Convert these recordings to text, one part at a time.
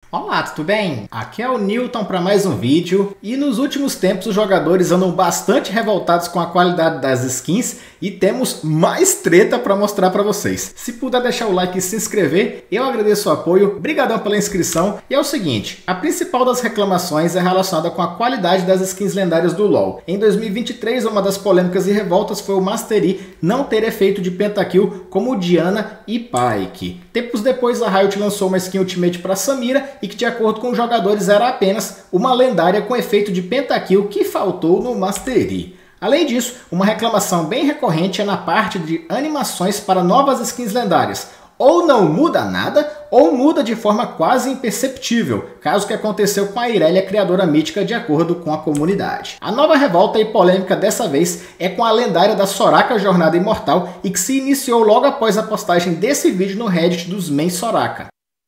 Olá, tudo bem? Aqui é o Newton para mais um vídeo e nos últimos tempos os jogadores andam bastante revoltados com a qualidade das skins e temos mais treta para mostrar para vocês. Se puder deixar o like e se inscrever, eu agradeço o apoio, obrigadão pela inscrição. E é o seguinte, a principal das reclamações é relacionada com a qualidade das skins lendárias do LoL. Em 2023, uma das polêmicas e revoltas foi o Master Yi não ter efeito de pentakill como Diana e Pyke. Tempos depois a Riot lançou uma skin Ultimate para Samira e que de acordo com os jogadores era apenas uma lendária com efeito de pentakill que faltou no Master Yi. Além disso, uma reclamação bem recorrente é na parte de animações para novas skins lendárias. Ou não muda nada, ou muda de forma quase imperceptível, caso que aconteceu com a Irelia, criadora mítica, de acordo com a comunidade. A nova revolta e polêmica dessa vez é com a lendária da Soraka Jornada Imortal e que se iniciou logo após a postagem desse vídeo no Reddit dos main Soraka.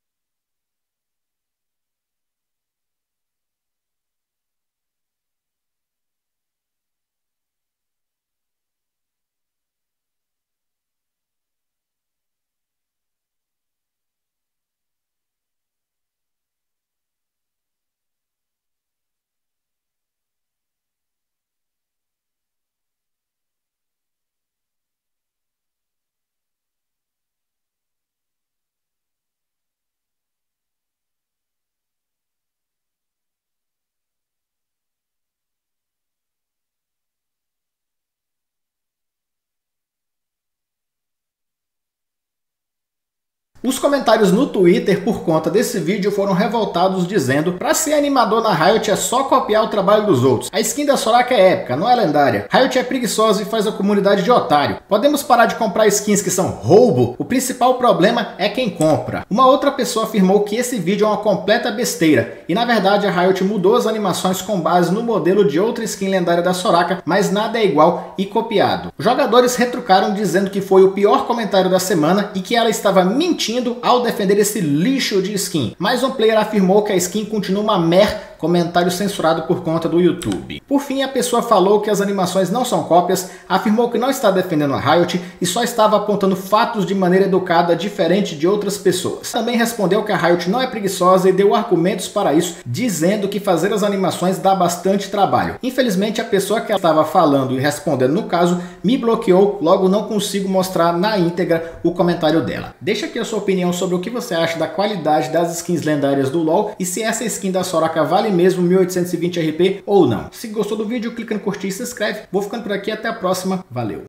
Os comentários no Twitter por conta desse vídeo foram revoltados dizendo: pra ser animador na Riot é só copiar o trabalho dos outros. A skin da Soraka é épica, não é lendária. Riot é preguiçosa e faz a comunidade de otário. Podemos parar de comprar skins que são roubo? O principal problema é quem compra. Uma outra pessoa afirmou que esse vídeo é uma completa besteira e na verdade a Riot mudou as animações com base no modelo de outra skin lendária da Soraka, mas nada é igual e copiado. Os jogadores retrucaram dizendo que foi o pior comentário da semana e que ela estava mentindo ao defender esse lixo de skin. Mas um player afirmou que a skin continua uma comentário censurado por conta do YouTube. Por fim, a pessoa falou que as animações não são cópias, afirmou que não está defendendo a Riot e só estava apontando fatos de maneira educada, diferente de outras pessoas. Também respondeu que a Riot não é preguiçosa e deu argumentos para isso, dizendo que fazer as animações dá bastante trabalho. Infelizmente, a pessoa que estava falando e respondendo no caso me bloqueou, logo não consigo mostrar na íntegra o comentário dela. Deixa aqui a sua opinião sobre o que você acha da qualidade das skins lendárias do LoL e se essa skin da Soraka vale mesmo 1820 RP ou não. Se gostou do vídeo, clica no curtir e se inscreve. Vou ficando por aqui, até a próxima. Valeu!